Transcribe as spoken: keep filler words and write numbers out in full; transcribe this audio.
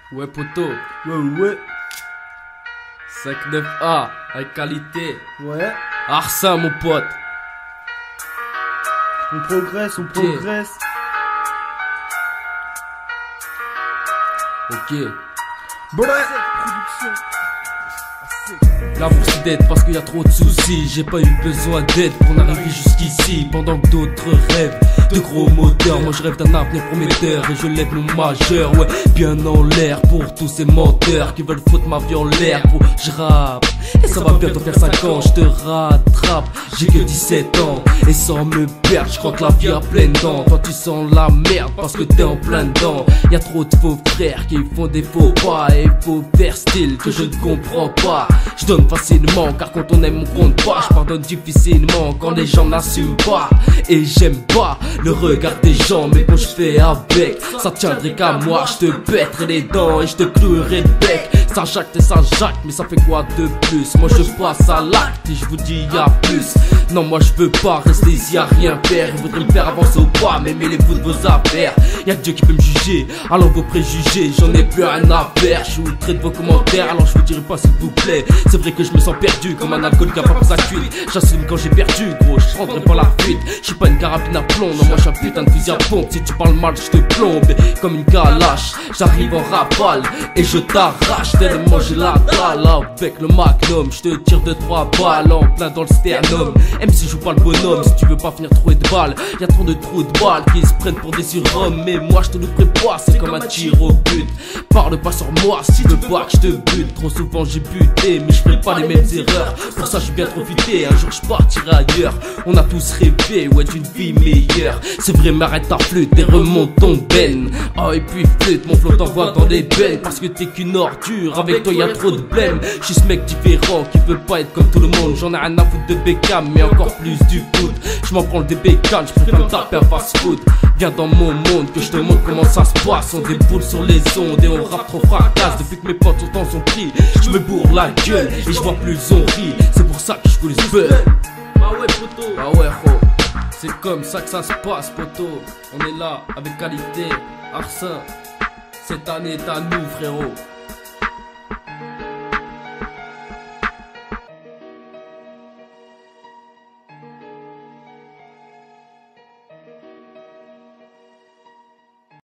Ouais poto, Ouais, ouais, cinq neuf A, avec qualité. ouais. Arsène mon pote. On progresse, on Ok. progresse. Ok. Bref. La bourse d'aide parce qu'il y a trop de soucis. J'ai pas eu besoin d'aide pour n'arriver jusqu'ici. Pendant que d'autres rêvent de gros moteurs, moi je rêve d'un avenir prometteur. Et je lève mon majeur, ouais, bien en l'air. Pour tous ces menteurs qui veulent foutre ma vie en l'air. Pour je rappe, et ça va bientôt faire cinq ans. Je te rattrape, j'ai que dix-sept ans. Et sans me perdre, je crois que la vie a plein dents. Toi tu sens la merde parce que t'es en plein dedans. Y'a trop de faux frères qui font des faux pas. Et faut faire style que je ne comprends pas. Je donne facilement car quand on aime on compte pas. Je pardonne difficilement quand les gens n'assument pas. Et j'aime pas le regard des gens, mais bon je fais avec. Ça tiendrait qu'à moi, je te pèterai les dents et je te clouerai le bec. Ça jacte et ça jacte, mais ça fait quoi de plus? Moi je passe à l'acte et je vous dis y'a plus. Non moi je veux pas rester ici à rien faire. Je voudrais me faire avancer au pas, mais mêlez-vous de vos affaires. Y'a que Dieu qui peut me juger, alors vos préjugés, j'en ai plus rien à faire. Je vous traite vos commentaires, alors je vous dirai pas s'il vous plaît. C'est vrai que je me sens perdu comme un alcoolique à pas pour sa cuite. J'assume quand j'ai perdu gros, je prendrai pas la fuite. Je suis pas une carabine à plomb, non moi je suis un putain de fusil à pompe. Si tu parles mal je te plombe comme une calache. J'arrive en rafale et je t'arrache tellement j'ai la dalle. Avec le magnum, je te tire de trois balles en plein dans le sternum. M C joue pas le bonhomme si tu veux pas finir troué de balles. Y'a trop de trous de balles qui se prennent pour des surhommes. Mais moi je te le prépare, c'est comme un tir au but. Parle pas sur moi si tu veux pas que je te bute. Trop souvent j'ai buté mais je ferai pas les mêmes erreurs. Pour ça j'ai bien profité, un jour je partirai ailleurs. On a tous rêvé, ouais d'une vie meilleure. C'est vrai mais arrête ta flûte et remonte ton ben. Oh et puis flûte, mon flow t'envoie dans les bennes. Parce que t'es qu'une ordure, avec toi y'a trop de blême. J'suis ce mec différent qui veut pas être comme tout le monde. J'en ai rien à foutre de Beckham mais encore plus du foot. J'm'en prends des bécanes, j'préfère me taper un fast food. Viens dans mon monde que je te montre comment ça se passe. On déboule sur les ondes et on rappe trop fracasse. Depuis que mes potes sont en son prix, je me bourre la gueule et je vois plus on rit. C'est pour ça que je voulais se beurre. Ah ouais, poto. Ah ouais gros, c'est comme ça que ça se passe poto. On est là avec qualité, Arsène. Cette année est à nous frérot.